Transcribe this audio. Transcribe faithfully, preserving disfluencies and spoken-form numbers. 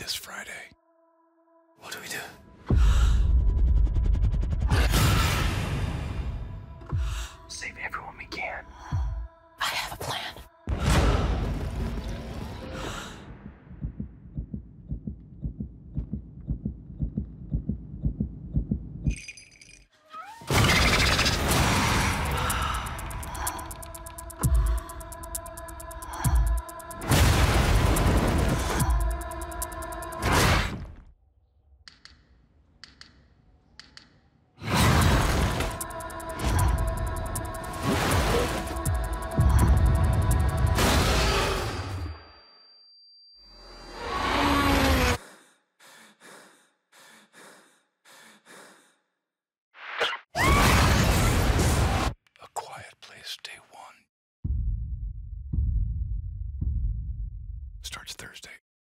this Friday. What do we do? Save everyone we can. I have a plan. A Quiet Place Day One starts Thursday.